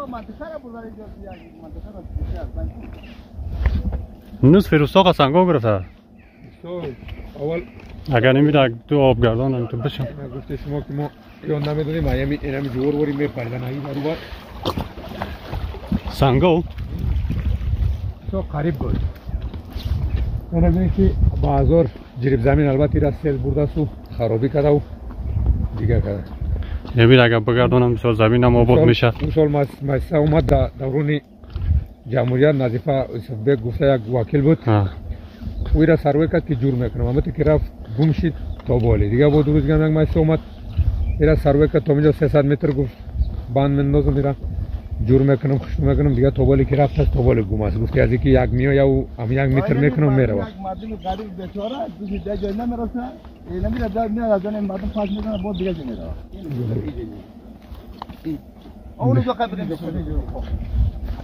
نصف روستاق سنگو گرفته اول اگر نمیده تو آبگردان هم تو بشم گفته شما که ما یاد نمیدونیم ایمی اینمی جور وری میپردن هایی برو بار سنگو تو قریب بود من ببینید که بازار جریب زمین البته را سیل برده سو خرابی کرده و دیگه کرده نمیده اگر بگردانم بسیار زمین هم آباد میشه اون سال مجلس اومد در دورون جمهوریت نظیفه یوسف بیگ گفته یک وکیل بود اوی را سروی کرد که جور میکنم اما که رفت گم شد تا بالی دیگه بود روز گم یک مجلس اومد ایرا سروی کرد تا میجا سیصد متر گفت باند مندازم میرم جور میکنم خشت میکنم دیگه تا بالی که رفت تا بالی گم است گفت از اینکه یک میو یا هم یک متر میکنم میره یک مردم غریب بیچاره دوست دیگه جای نمیرسه نمیره در میاد از اون مردم پاس میکنه بود دیگه میره اونو جو قبل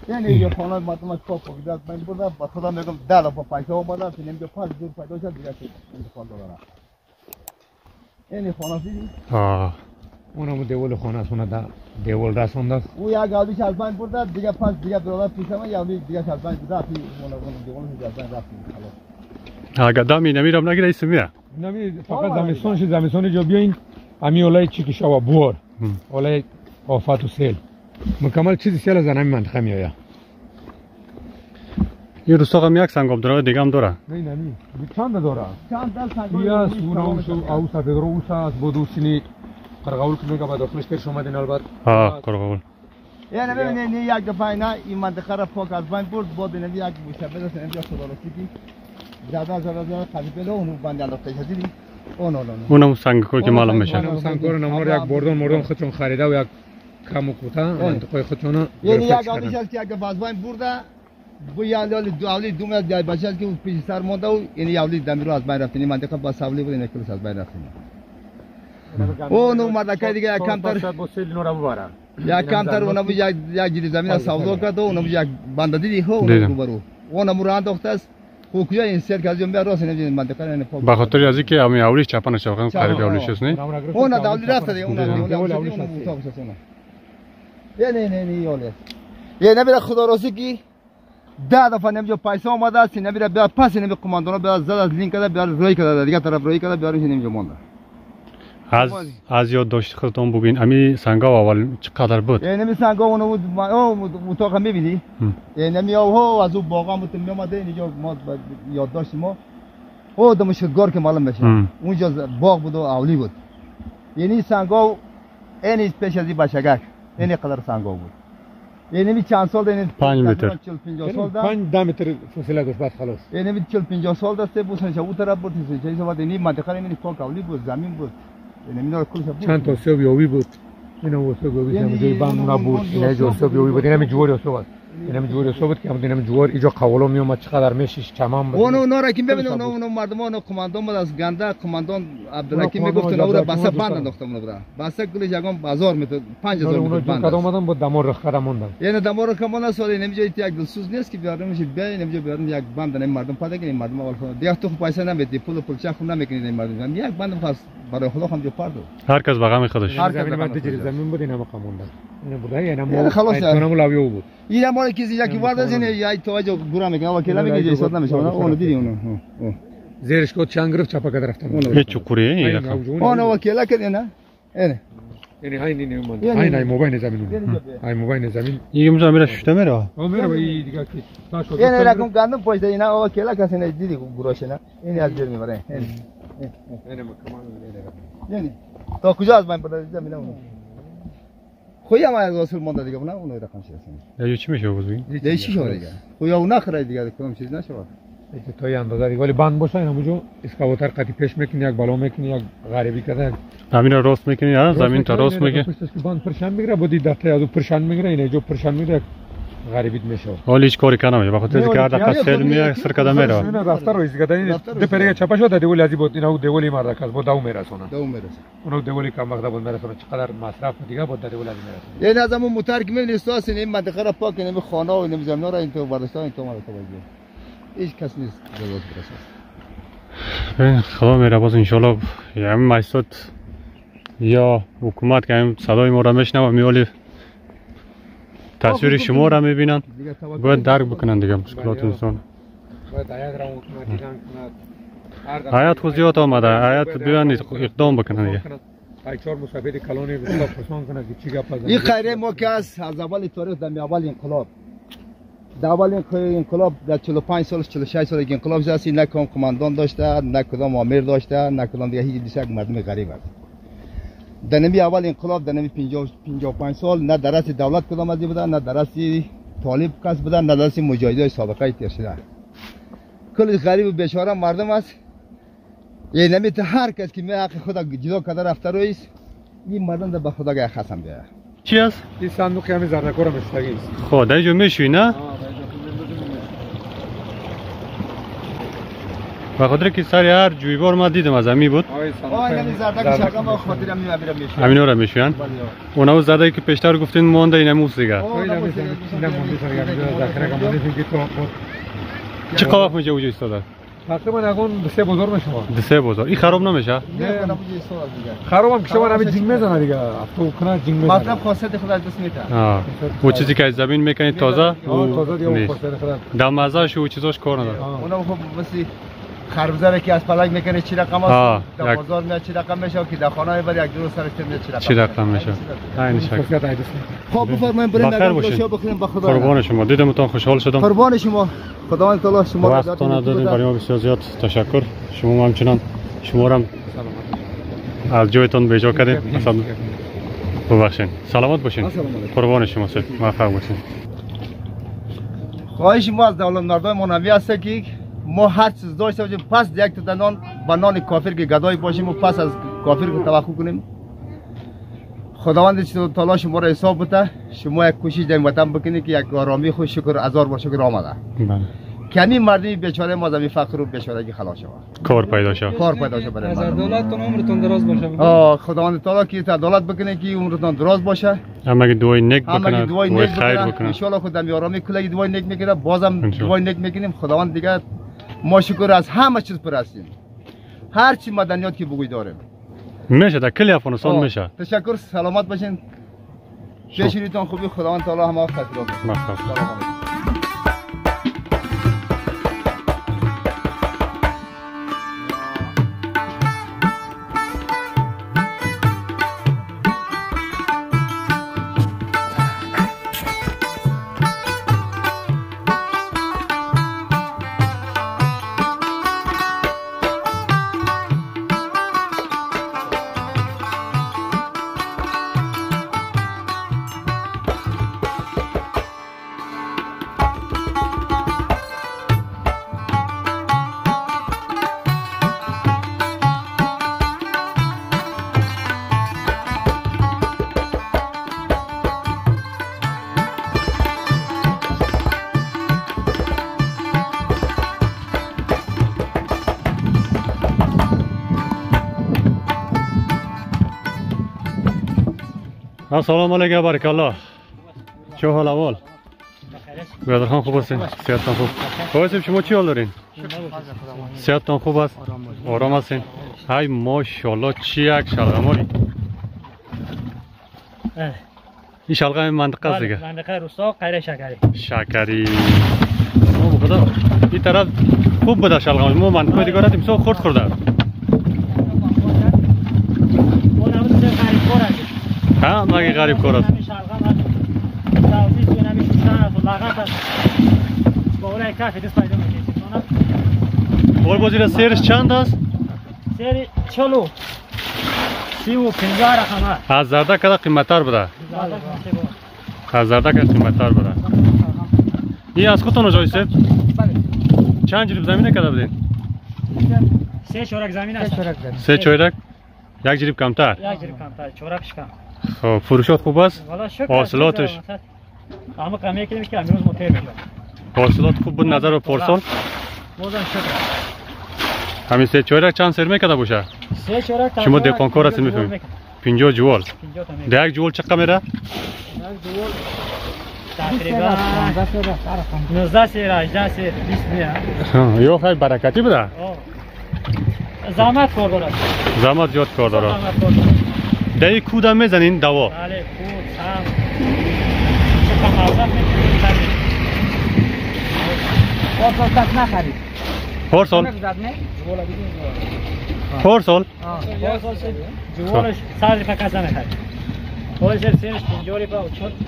یعنی یه خانه ماتم کاپ کردم من بودم با خدا میگم دل با پیسه اومدم که نمیگه پاس دور پیدا شد دیگه انتقال دادم یعنی خانه دیدی آه اونم دیول خانه است اون دا دیول رسوند او یک آدیش از من برد دیگه پاس دیگه برادر پیش من یا دیگه از من بود رفت اون اون دیول از من رفت خلاص اگه دامی نمیرم نگیره اسم میره نمی فقط زمستونش زمستون جا بیاین امی اولای چی که شوا بور اولای آفات و سیل مکمل چیزی سیل از نمی منطقه میآید یه روستا هم یک سنگاب داره دیگه هم داره نه نمی چند داره چند دل سنگاب یا سوناوش او سفیدروس است بودوسینی قرقاول که میگه بعد داخلش پیش اومدین البته ها قرقاول یعنی ببینید یک دفعه اینا این منطقه را پاک از بین برد بعد این یک مشابه است اینجا خدا رسیدی زیاده زیاده زیاده خلیفه اونو بند انداخته شدی اون اون اونم سنگکو که معلوم میشه اونم سنگکو نمور یک بردون مردون خودشون خریده و یک کم و کوتاه منطقه خودشون یعنی یک آدیش است که اگه باز بین برده بو یالی دولی دو میاد جای بچه که پیش سر مونده و یعنی یالی دمیرو از بین رفتنی منطقه با ساولی بود این کلیس از بین رفتنی اونو مردکای دیگه یک کمتر یک کمتر اونم یک یک جری زمین سودا کرد و اونم یک بنده دیدی هو اونم روبرو اونم رو انداخته است کوکیا این سر که از اون راست نمیدونم منطقه نه پاک به خاطر از اینکه امی اولیش چپانش واقعا قریب اولیش است نه اون داولی رفته دیگه اون اون اون اتاق است اون یه نه نه نه یاله یه نمیره خدا راست کی ده دفعه نمیجا پیسه اومده است نمیره بیا پس نمی کماندونا بیا زد از لینک کرده بیا روی کرده دیگه طرف روی کرده بیا روش نمیجا مونده از از یاد داشت خودتون بگین امی سنگا اول چقدر بود یعنی نمی سنگا اون بود او اتاق میبینی یعنی نمی او از اون باغ مت میومده اینجا ما یاد داشتیم ما او دمشقگار که معلوم بشه اونجا باغ بود و اولی بود یعنی سنگا این پیش از این بشگک این قدر سنگا بود یعنی می چند سال این پنج متر چهل پنجاه سال ده پنج ده متر فاصله داشت بعد خلاص یعنی می چهل پنجاه سال دسته بود چه اون طرف بود چه چیزا بود این منطقه این پاک اولی بود زمین بود یعنی مینا کلش بود چند تا سوی اوی بود اینا واسه گویی هم جای بند نبود اینا جو سوی اوی بود اینا می جوری سواد اینا جوری سواد که همون جوار اینجا قوالا می اومد چقدر میشش تمام بود اون اونا را که ببین اون اون مردمان کماندان بود از گنده کماندان عبدالحکیم میگفت اون را بسه بند انداخته اون را بسه کلش یگان بازار میتو پنج هزار میتر بند کدام اومدن با دمار رخ موندن یعنی دمار کمان سال نمیجا یک دلسوز نیست که بیارم میشه بیا نمیجا بیارم یک بند نمی مردم پیدا کنیم مردم اول خود دیگه تو پیسه نمیدی پول پول چخ نمیکنید این مردم یک بند خاص برای خدا هم جو پردو هر کس بغم خودش هر زمین بعد دیگه زمین بود اینا مقاموندن اینا بود اینا ما خلاص اونم لاویو بود اینا ما کسی یکی وارد از این یا توجه گورا میگه وکیلا میگه حساب نمیشه اون دیدی اون زیرش کو چنگ گرفت چپا کد رفتن یه چوکوری اون وکیلا کردی نه اینه یعنی های نی من های نی موبایل زمین های موبایل زمین یه میذارم میره شته میره او میره این دیگه کی تاشو یعنی رقم گندم پوش اینا وکیلا کسی نه دیدی گوراش نه این از جر میبره اینه اینه کمان یعنی تا کجا از من برای زمین اون خویا ما از اصل مونده دیگه نه اون رقم شده یا چی میشه بگویی دیگه چی شده دیگه خویا اون نخره دیگه کدام چیز نشه ایت توی اندازه دیگه ولی بند باشه اینا موجو اسکاواتر قطی پیش میکنی یک بالا میکنی یک غریبی کرده زمین رو راست میکنی ها زمین تا راست میگه بند پرشن میگیره بودی دفعه از پرشن میگیره اینا جو پرشن میگیره غریبیت میشه ولی هیچ کاری کنه بخاطر اینکه هر دفعه سیل میاد سر قدم میره اینا رفتار رویز گدایی دپره چپا شده دیولی ازی بود اینا دیولی مرکز بود داو میرسونه داو میرسونه اونو دیولی کم وقت بود میرسونه چقدر مصرف دیگه بود دیولی ازی میرسونه یعنی از همون موتر که میبینی استاس این منطقه را پاک نمی خانه و نمی زمین را این تو برداشتن این تو ما توجه هیچ کس نیست ضرورت برسه خدا میره باز انشالله یعنی مایستاد یا حکومت که این صدای ما را میشنوه میولی تصویر شما را میبینن باید درک بکنن دیگه مشکلات انسان باید آیات را حکومتی کن آیات خود زیاد آمده آیات بیان اقدام بکنن دیگه ای چهار مسافر کلانی بسیار پرسان کنه که چی گپ این خیره ما که از اول تاریخ در اول انقلاب در اول انقلاب در چهل و پنج سال چهل و شش سال انقلاب جاسی نه کدام کماندان داشته نه کدام آمر داشته نه کدام دیگه هیچ دیگه مردم غریب است در نمی اول انقلاب در نمی پنجاه و پنج سال نه درس دولت کدام ازی بودن نه درس طالب کس بودن نه درس مجاهدای سابقه تیر شده کل غریب و بیچاره مردم است یه نمی هر کس که می حق خدا جدا کرده رفته رویست این مردم در به خدا گه خصم بیاره چی است؟ این صندوق همین زردکور مستقی است خب در اینجا میشوی نه؟ به خاطر که سر هر جویبار ما دیدم از امی بود. آه این زردک شلغم ما خاطر امی میرم میشون. همین رو میشون. اونا زردکی که پیشتر گفتین مونده این موس دیگه. چه قواف میشه وجود استاد؟ تقریبا اون سه بازار میشه. سه بازار. این خراب نمیشه؟ نه خراب هم کشور همه جنگ میزنه دیگه. تو کنه جنگ میزنه. مطلب خاصیت خود از دست میده. آه. و چیزی که از زمین میکنید تازه؟ تازه دیگه خاصیت خود. دم مزهش و چیزاش کار نداره. اونا خب مثل خربزه که از پلاک میکنه چی رقم است؟ در بازار میاد چی رقم میشه که در خانه بر یک دو سرش میاد چی رقم؟ چی رقم میشه؟ این شکل. خب بفرمایید بریم نگاه گوشو بخوریم به خدا. قربان شما دیدم تون خوشحال شدم. قربان شما. خداوند تعالی شما را وقتتون دادین برای ما بسیار زیاد تشکر. شما همچنان شما را از جایتون بیجا کردین. اصلا ببخشید. سلامت باشین. قربان شما سید. موفق باشین. خواهش ما از دولت مردای منوی است که ما هر چیز داشته باشیم پس یک تا نان با نان کافر که گدای باشیم و پس از کافر که توقع کنیم. خداوند چه تعالی شما را حساب بده شما یک کوشش در وطن بکنید که یک آرامی خوش شکر هزار بار شکر آمده. بله. کمی مردی بیچاره ما زمین فقر و بیچارگی خلاص شود. کار پیدا شود. کار پیدا شود برای مردم. دولتتون عمرتون دراز باشه. آه خداوند تعالی که عدالت بکنه که عمرتون دراز باشه. همه دعای نیک بکنه. همه دعای نیک خیر بکنه. ان شاء الله خود در آرامی کلی دعای نیک میکنه بازم دعای نیک میکنیم خداوند دیگه ما شکر از همه چیز پرستیم. هر چی مدنیات که بگوی داریم. میشه در کلی افغانستان میشه. تشکر سلامت باشین. پیشینیتون خوبی خداوند تعالی همه خاطر کنه. سلام علیکم. السلام علیکم بارک الله. چه حال احوال؟ برادر خان خوب هستین؟ صحتتان خوب؟ خواهیسیم شما چی حال دارین؟ صحتتان خوب است؟ آرام هستین؟ های ماشاءالله چی یک شلغماری؟ این شلغم منطقه است دیگه؟ منطقه روستا قیره شکری. شکری. ما بخدا این طرف خوب بوده شلغم. ما منطقه دیگه رفتیم سو خورد خورده. ها مگه غریب کار است. بول بازی سیرش چند است؟ سیر چلو سی و پنجاه رقم است. از زردک کده قیمت‌تر بوده. از زردک قیمت‌تر بوده. این از خودتون جایسته؟ بله. چند جریب زمینه کده بودین؟ سه چورک زمین است. سه چورک؟ یک جریب کمتر؟ یک جریب کمتر. چورکش کم. خب فروشات خوب است؟ والا شکر. حاصلاتش؟ اما کمی کمی که امروز متر میشه. حاصلات خوب بود نظر به پارسال؟ بازم شکر. همین سه چورک چند سر میکده باشه؟ سه چورک شما دهقانکار هستین میفهمید؟ پنجاه جوال. ده یک جوال چه قیمته؟ یک جوال تقریبا نوزده سیر، هجده سیر، بیست میه. یا خیلی برکتی بوده؟ زحمت کار داره. زحمت زیاد کار داره. ده کود هم میزنین دوا؟ بله کود، سم. چه کم عوضت میکنید؟ پارسال کس نخرید. پارسال؟ پارسال؟ پارسال جوالش صد روپه کس نخرید. پای سر سرش پنجاه روپه و چهار.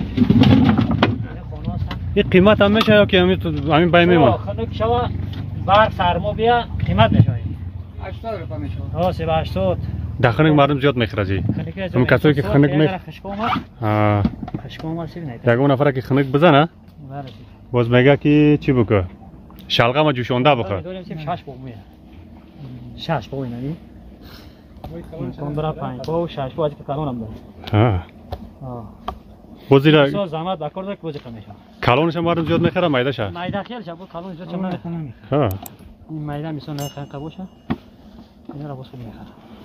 این قیمت هم میشه یا که همین بای میمونه؟ خنک شوا برق سرما بیا قیمت میشه. هشتاد روپه میشه. ها سه به هشتاد. در خنک مردم زیاد میخرجی. اون کسایی که خنک میخ خشک اومد. آه. خشک اومد چی بینید؟ یک اون نفر که خنک بزنه. باز میگه که چی بکه؟ شلغم جوشانده بخور. داریم سیم شش پا میه. شش پا اینی. کون برا پنج پا و شش پا از که کلون هم داره. ها. آه. بازی را. سو زحمت بکار داره که بازی کمیشه. کلونش هم مردم زیاد میخره میده شه. میده خیلی شه بود کلون زیاد چم نمیخره. ها. این میدان میسون خنقه باشه اینا را بسخ میخرم.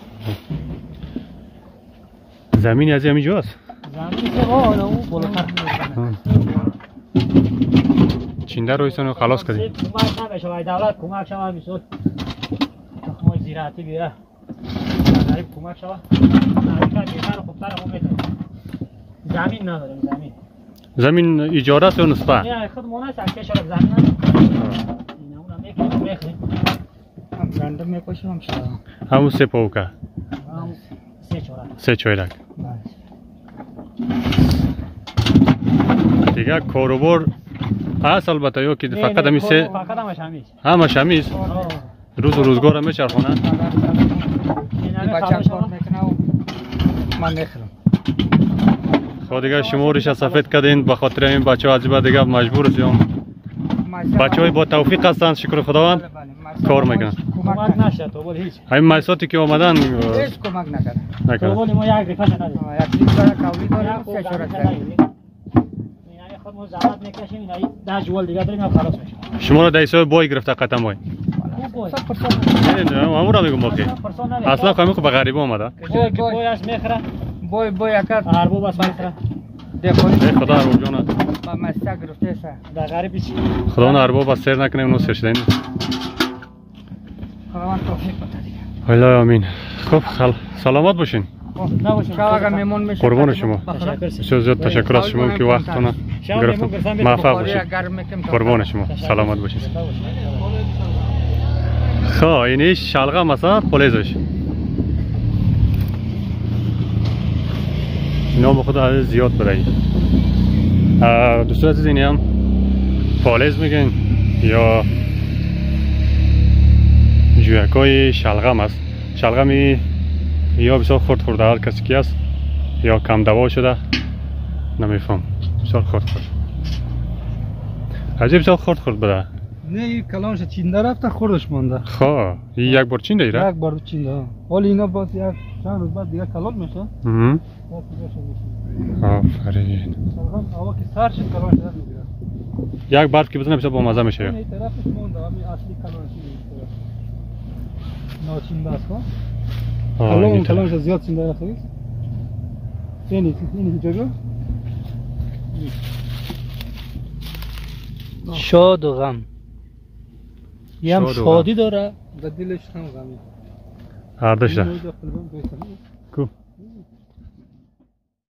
زمین از همین جاست؟ زمین سه با اون بالاتر چینده رویستان رو خلاص کردیم. کمک نمیشه وای دولت کمک شما میسون تخمای زراعتی بیاره غریب کمک شما نمیشه بیشتر خوبتر هم میتونه زمین نداریم زمین زمین اجاره است یا نسبه؟ نه خود مونه است کشور زمین نداریم اینا اونم میکنیم میخریم هم گندم میکشیم هم شما همون سه پاوکه هم سه چورک سه چورک دیگه کاروبار هست البته یا که فقط همی سه فقط همش همیش همش همیست روز و روزگار هم میچرخونه بچه‌ام کار میکنه و من میخرم خب دیگه شمارش سفید کردین به خاطر این بچه ها عجیبه دیگه مجبور هستیم بچه های با توفیق هستند شکر خداوند کار میکنن کمک نشد تو بود هیچ همین مایساتی که آمدن هیچ کمک نکرد نکرد تو بود ما یک ریفش نداریم یک لیتر کولی داریم سه چورک داریم یعنی خود ما زحمت میکشیم اینا ده جوال دیگه داریم خلاص میشه شما رو دایسای بای گرفته قطعا بای نه همون را میگم باقی اصلا خواهی میخواه به غریبه آمده بای که بای هست میخره بای بای اکر عربو بس میخره دخوری ای خدا ارباب جانه با مسته گرفته سه در غریبی چی خدا اون ارباب بس سیر نکنه اونو سیر شدین خداوند توفیق بده دیگه الله آمین خب خل... سلامت باشین نباشیم شما اگر میمون میشه قربان شما بسیار زیاد تشکر از شما که وقتتون گرفتم موفق باشین قربان شما سلامت باشین خب اینی شلغه مثلا پولیزش اینا به خود زیاد بدهید دوستان عزیز اینی هم پولیز میگن یا جویکای شلغم است شلغم یا بسیار خورد خورده هر کسی که است یا کم دوا شده نمیفهم بسیار خورد خورد عجیب بسیار خورد خورد بده نه این کلانش چینده رفته خوردش مانده خواه این یک بار چینده ایره؟ یک بار چینده حالا اینا باز یک چند روز بعد دیگه کلان میشه آفرین هوا که سر شد کلانش در میگیره یک برف که بزنه بسیار با مزه میشه این طرفش مانده همین اصلی کلانش ناچینده است کلان کلانش زیاد چینده رفته است اینی اینی جگه شاد و غم یه هم شادی داره و دلش هم غمی هر داشته کو